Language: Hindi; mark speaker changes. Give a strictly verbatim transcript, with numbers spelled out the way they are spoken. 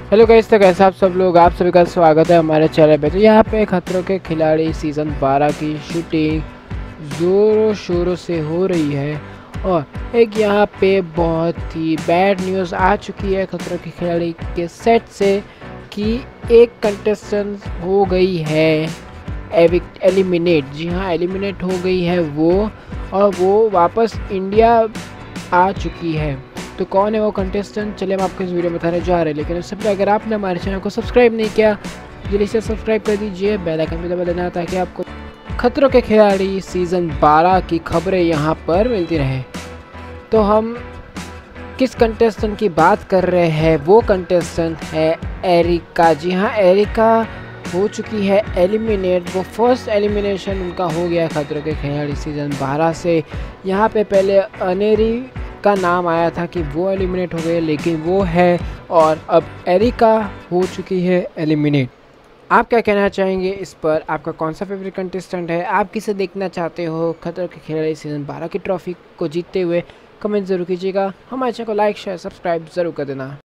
Speaker 1: हेलो गाइस, तो कैसे आप सब लोग, आप सभी का स्वागत है हमारे चैनल पे। तो यहाँ पे खतरों के खिलाड़ी सीज़न बारह की शूटिंग ज़ोरों शोरों से हो रही है और एक यहाँ पे बहुत ही बैड न्यूज़ आ चुकी है खतरों के खिलाड़ी के सेट से कि एक कंटेस्टेंट हो गई है एविक्ट एलिमिनेट। जी हाँ, एलिमिनेट हो गई है वो और वो वापस इंडिया आ चुकी है। तो कौन है वो कंटेस्टेंट, चलिए हम आपको इस वीडियो में बताने जा रहे हैं। लेकिन उससे पहले अगर आपने हमारे चैनल को सब्सक्राइब नहीं किया, जल्दी से सब्सक्राइब कर दीजिए, बेल आइकन भी दबा देना ताकि आपको खतरों के खिलाड़ी सीज़न बारह की खबरें यहाँ पर मिलती रहे। तो हम किस कंटेस्टेंट की बात कर रहे हैं, वो कंटेस्टेंट है एरिका। जी हाँ, एरिका हो चुकी है एलिमिनेट। वो फर्स्ट एलिमिनेशन उनका हो गया खतरों के खिलाड़ी सीज़न बारह से। यहाँ पे पहले अनेरी का नाम आया था कि वो एलिमिनेट हो गए, लेकिन वो है और अब एरिका हो चुकी है एलिमिनेट। आप क्या कहना चाहेंगे इस पर? आपका कौन सा फेवरेट कंटेस्टेंट है? आप किसे देखना चाहते हो खतरों के खिलाड़ी सीज़न बारह की ट्रॉफी को जीतते हुए? कमेंट ज़रूर कीजिएगा। हमारे चैनल को लाइक शेयर सब्सक्राइब ज़रूर कर देना।